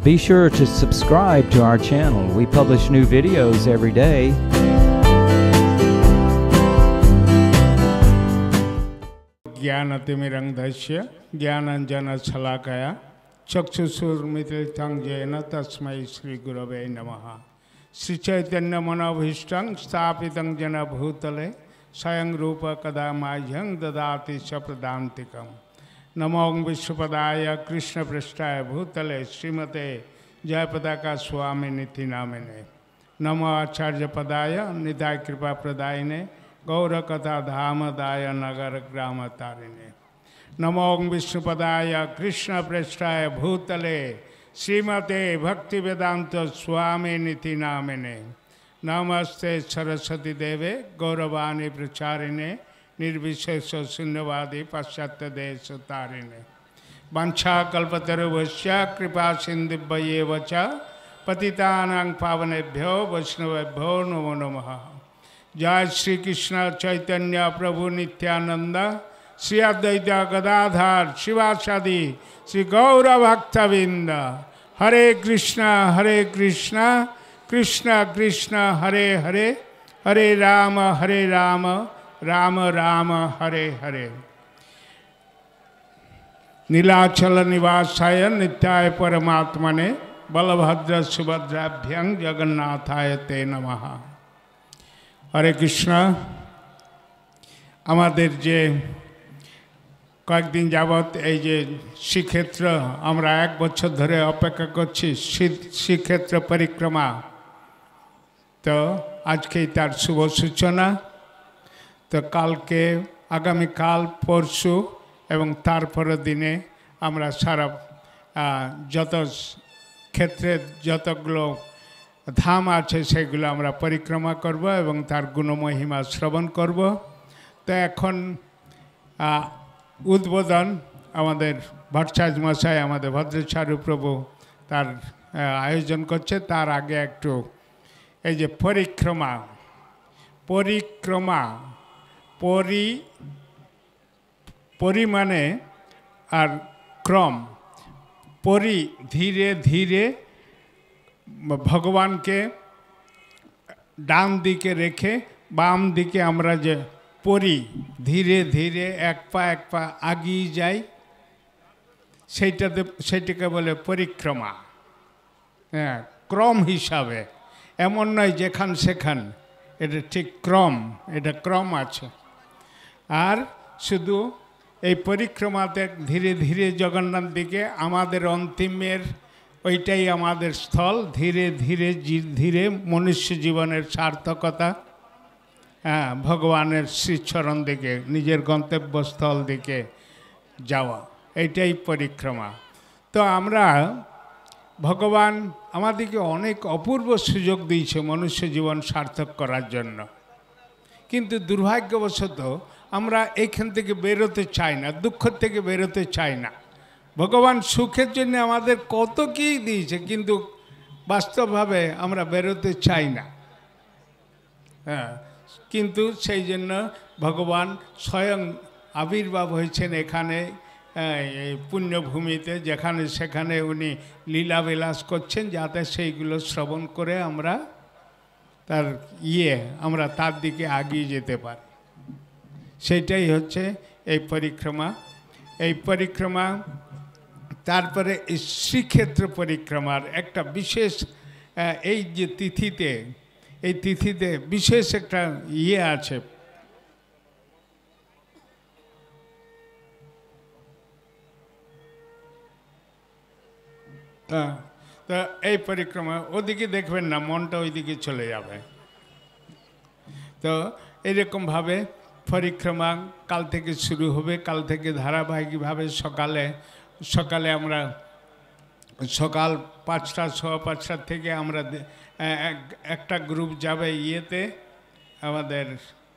Be sure to subscribe to our channel. We publish new videos every day. ज्ञानतिमिरन्धस्य ज्ञानाञ्जनशलाकया चक्षुषुर्मिलितं येन तस्मै श्रीगुरवे नमः। श्रीचैतन्यमनोभीष्टं स्थापितं येन भूतले स्वयं रूप कदा मह्यं ददाति सप्रदान्तिकं। नमो विश्वपदाय कृष्णपृष्ठाय भूतले श्रीमते जयपताका स्वामी निति नामिने। नमो आचार्यपदाय निताय कृपाप्रदायिने गौरकथा धामदाय नगर ग्राम तारिणे। नमो विष्णुपदाय कृष्ण पृष्ठाय भूतले श्रीमते भक्ति वेदांत स्वामी निति नामिने। नमस्ते सरस्वती देवे गौरवाणी प्रचारिणे निर्विशेष शून्यवादी पाश्चात्य देश तारिणे। वंशा कल्पतरुभ्यश्च कृपा सिन्धुभ्येव च पतितानां पावनेभ्यो वैष्णवेभ्यो नमो नमः। जय श्री कृष्ण चैतन्य प्रभु नित्यानंद श्री अद्वैत गदाधर शिवासादि श्री गौर भक्तविंद। हरे कृष्ण कृष्ण कृष्ण हरे हरे, हरे राम राम राम हरे हरे। नीलाचल निवासाय नित्याय परमात्मने बलभद्र सुभद्राभ्यं जगन्नाथाय ते नमः। हरे कृष्ण। आमादेर जे कয়েকদিন যাবত এই যে শ্রীক্ষেত্র আমরা এক বছর ধরে অপেক্ষা করছি শ্রীক্ষেত্র পরিক্রমা, তো আজকেই তার শুভ সূচনা। তো কালকে আগামীকাল পরশু এবং তারপরের দিনে আমরা সারা যত ক্ষেত্রের যতগুলো ধাম আছে সেগুলো আমরা পরিক্রমা করব এবং তার গুণমহিমা শ্রবণ করব। তো এখন উদ্বোধন আমাদের ভট্টাচার্য মশাই, আমাদের ভদ্রাচার্য প্রভু তার আয়োজন করছে। তার আগে একটু এই যে পরিক্রমা পরিমাণে আর ক্রম, পরি ধীরে ধীরে ভগবানকে ডান দিকে রেখে বাম দিকে আমরা যে পরি ধীরে ধীরে এক পা আগিয়ে যাই, সেইটাকে বলে পরিক্রমা। হ্যাঁ, ক্রম হিসাবে, এমন নয় যেখান সেখান, এটা ঠিক ক্রম, এটা ক্রম আছে। আর শুধু এই পরিক্রমাতে ধীরে ধীরে জগন্নাথ দিকে আমাদের অন্তিমের ওইটাই আমাদের স্থল। ধীরে ধীরে ধীরে মনুষ্য জীবনের সার্থকতা, হ্যাঁ, ভগবানের শ্রীচরণ দিকে নিজের গন্তব্যস্থল দিকে যাওয়া, এইটাই পরিক্রমা। তো আমরা ভগবান আমাদেরকে অনেক অপূর্ব সুযোগ দিয়েছে মনুষ্য জীবন সার্থক করার জন্য, কিন্তু দুর্ভাগ্যবশত আমরা এইখান থেকে বেরোতে চাই না, দুঃখ থেকে বেরোতে চাই না। ভগবান সুখের জন্য আমাদের কত কী দিয়েছে, কিন্তু বাস্তবভাবে আমরা বেরোতে চাই না। হ্যাঁ, কিন্তু সেই জন্য ভগবান স্বয়ং আবির্ভাব হয়েছেন এখানে এই পুণ্যভূমিতে, যেখানে সেখানে উনি লীলাবিলাস করছেন, যাতে সেইগুলো শ্রবণ করে আমরা আমরা তার দিকে এগিয়ে যেতে পারি। সেইটাই হচ্ছে এই পরিক্রমা। এই পরিক্রমা তারপরে এই শ্রীক্ষেত্র পরিক্রমার একটা বিশেষ এই যে তিথিতে, এই তিথিতে বিশেষ একটা আছে। তো এই পরিক্রমা ওদিকে দেখবেন না, মনটা ওইদিকে চলে যাবে। তো এইরকমভাবে পরিক্রমা কাল থেকে শুরু হবে। কাল থেকে ধারাবাহিকভাবে সকালে আমরা সকাল 5টা 5:15 থেকে আমরা একটা গ্রুপ যাবে ইয়েতে, আমাদের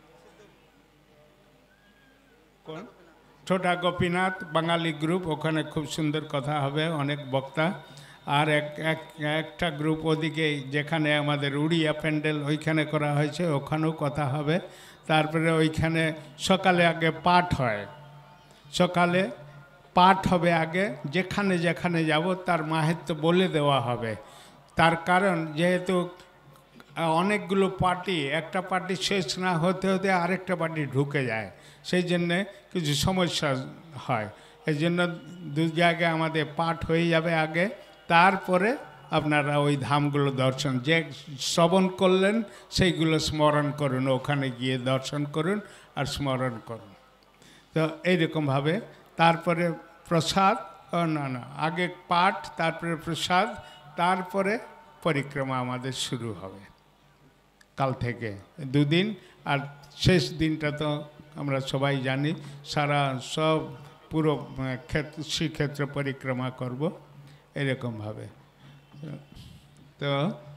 কোন ছোটা গোপীনাথ বাঙালি গ্রুপ, ওখানে খুব সুন্দর কথা হবে, অনেক বক্তা। আর একটা গ্রুপ ওদিকে যেখানে আমাদের উড়িয়া প্যান্ডেল ওইখানে করা হয়েছে, ওখানেও কথা হবে। তারপরে ওইখানে সকালে আগে পাঠ হয়, সকালে পাঠ হবে আগে, যেখানে যেখানে যাব তার মাহাত্ম্য বলে দেওয়া হবে। তার কারণ যেহেতু অনেকগুলো পার্টি, একটা পার্টি শেষ না হতে হতে আরেকটা পার্টি ঢুকে যায়, সেই জন্যে কিছু সমস্যা হয়। এই জন্য দু জায়গায় আমাদের পাঠ হয়ে যাবে আগে, তারপরে আপনারা ওই ধামগুলো দর্শন, যে শ্রবণ করলেন সেইগুলো স্মরণ করুন, ওখানে গিয়ে দর্শন করুন আর স্মরণ করুন। তো এইরকমভাবে তারপরে প্রসাদ, না আগে পাঠ, তারপরে প্রসাদ, তারপরে পরিক্রমা আমাদের শুরু হবে কাল থেকে 2 দিন। আর শেষ দিনটা তো আমরা সবাই জানি, সারা সব পুরো শ্রীক্ষেত্র পরিক্রমা করব এরকমভাবে। তো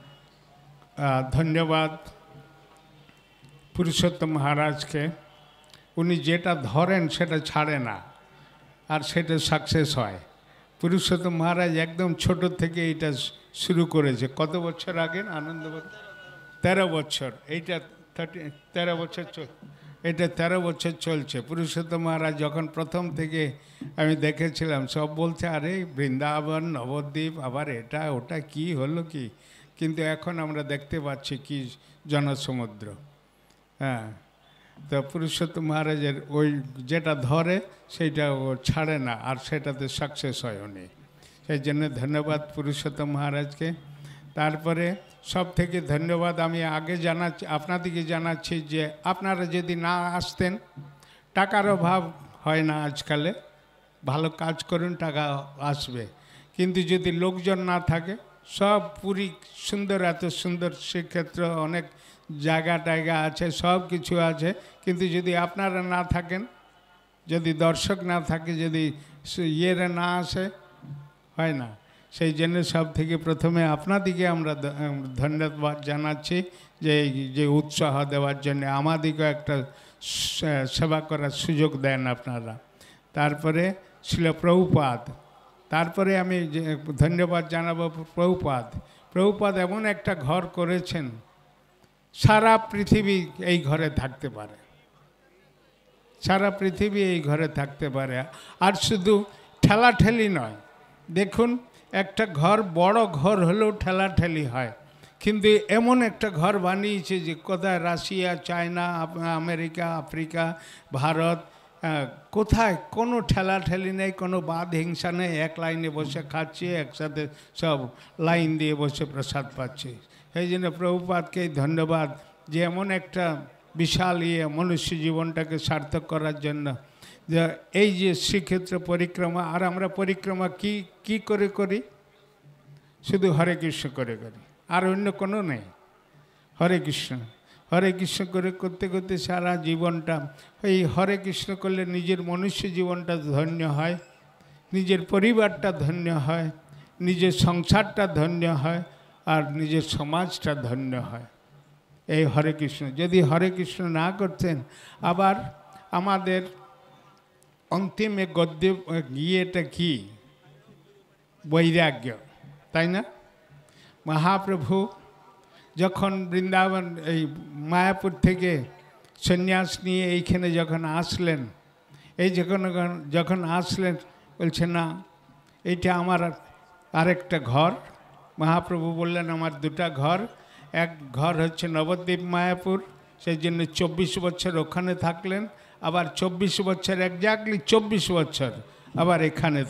ধন্যবাদ পুরুষোত্তম মহারাজকে, উনি যেটা ধরেন সেটা ছাড়ে না, আর সেটা সাকসেস হয়। পুরুষোত্তম মহারাজ একদম ছোট থেকে এটা শুরু করেছে। কত বছর আগে? আনন্দ 13 বছর, এইটা 13 বছর এটা 13 বছর চলছে। পুরুষোত্তম মহারাজ যখন প্রথম থেকে আমি দেখেছিলাম, সব বলছে আরে বৃন্দাবন নবদ্বীপ আবার এটা ওটা কি হলো কি, কিন্তু এখন আমরা দেখতে পাচ্ছি কি জনসমুদ্র। হ্যাঁ, তো পুরুষোত্তম মহারাজের ওই যেটা ধরে সেইটা ও ছাড়ে না, আর সেটাতে সাকসেস হয় উনি। সেই জন্য ধন্যবাদ পুরুষোত্তম মহারাজকে। তারপরে সব থেকে ধন্যবাদ আমি আগে জানাচ্ছি, আপনাদেরকে জানাচ্ছি যে আপনারা যদি না আসতেন, টাকার অভাব হয় না আজকালে, ভালো কাজ করুন টাকা আসবে, কিন্তু যদি লোকজন না থাকে, সব পুরী সুন্দর, এত সুন্দর শ্রীক্ষেত্র, অনেক জায়গা টায়গা আছে, সব কিছু আছে, কিন্তু যদি আপনারা না থাকেন, যদি দর্শক না থাকে, যদি ইয়েরা না আসে, হয় না। সেই জন্য সব থেকে প্রথমে আপনাদিকে আমরা ধন্যবাদ জানাচ্ছি যে উৎসাহ দেওয়ার জন্য, আমাদিকেও একটা সেবা করার সুযোগ দেন আপনারা। তারপরে ছিল প্রভুপাদ, তারপরে আমি ধন্যবাদ জানাবো প্রভুপাদ এমন একটা ঘর করেছেন, সারা পৃথিবী এই ঘরে থাকতে পারে, সারা পৃথিবী এই ঘরে থাকতে পারে। আর শুধু ঠেলাঠেলি নয়, দেখুন একটা ঘর, বড় ঘর হলেও ঠেলাঠেলি হয়, কিন্তু এমন একটা ঘর বানিয়েছে যে কোথায় Russia, China, America, Africa, Bharat, কোথায় কোনো ঠেলাঠেলি নেই, কোনো বাদ হিংসা নেই, এক লাইনে বসে খাচ্ছে, একসাথে সব লাইন দিয়ে বসে প্রসাদ পাচ্ছে। সেই জন্য প্রভুপাদকে ধন্যবাদ যে এমন একটা বিশাল মনুষ্য জীবনটাকে সার্থক করার জন্য, যে এই যে শ্রীক্ষেত্র পরিক্রমা। আর আমরা পরিক্রমা কি করে করি? শুধু হরে কৃষ্ণ করে করি, আর অন্য কোনো নেই। হরে কৃষ্ণ করে করতে করতে সারা জীবনটা, এই হরে কৃষ্ণ করলে নিজের মনুষ্য জীবনটা ধন্য হয়, নিজের পরিবারটা ধন্য হয়, নিজের সংসারটা ধন্য হয়, আর নিজের সমাজটা ধন্য হয়। এই হরে কৃষ্ণ, যদি হরে কৃষ্ণ না করতেন, আবার আমাদের অন্তিমে গদ্য গিয়েটা কি? বৈরাগ্য, তাই না? মহাপ্রভু যখন বৃন্দাবন এই মায়াপুর থেকে সন্ন্যাস নিয়ে এইখানে যখন আসলেন, যখন আসলেন বলছে না এইটা আমার আরেকটা ঘর। মহাপ্রভু বললেন আমার 2টা ঘর, এক ঘর হচ্ছে নবদ্বীপ মায়াপুর, সেই জন্য 24 বছর ওখানে থাকলেন, আবার 24 বছর, একজাক্টলি 24 বছর আবার এইখানে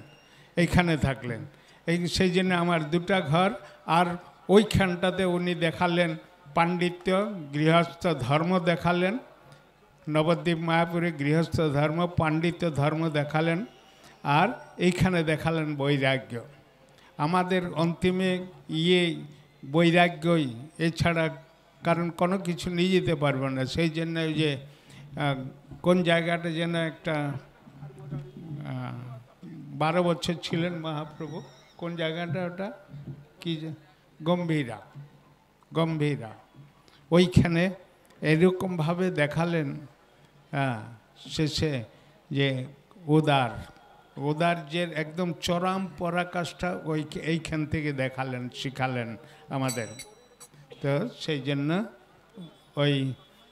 থাকলেন। সেই জন্য আমার 2টা ঘর। আর ওইখানটাতে উনি দেখালেন পাণ্ডিত্য, গৃহস্থ ধর্ম দেখালেন, নবদ্বীপ মায়াপুরে গৃহস্থ ধর্ম, পাণ্ডিত্য ধর্ম দেখালেন, আর এইখানে দেখালেন বৈরাগ্য। আমাদের অন্তিমে বৈরাগ্যই, এছাড়া কারণ কোনো কিছু নিয়ে যেতে পারবে না। সেই জন্য যে কোন জায়গাটা যেন একটা 12 বছর ছিলেন মহাপ্রভু, কোন জায়গাটা ওটা কি, গম্ভীরা, ওইখানে এরকমভাবে দেখালেন। শেষে যে উদার যে একদম চরম পরাকাষ্ঠা, এইখান থেকে দেখালেন, শিখালেন আমাদের। তো সেই জন্য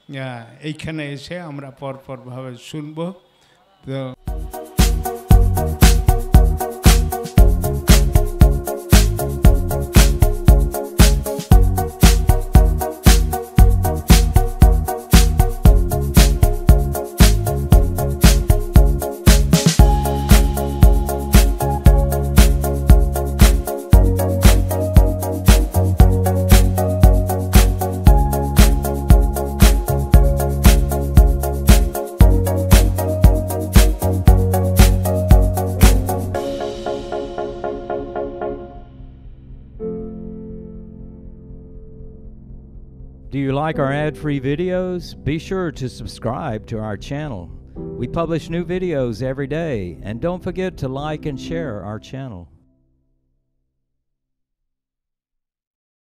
এইখানে এসে আমরা পরপরভাবে শুনব। তো Do you like our ad-free videos? Be sure to subscribe to our channel. We publish new videos every day, and don't forget to like and share our channel.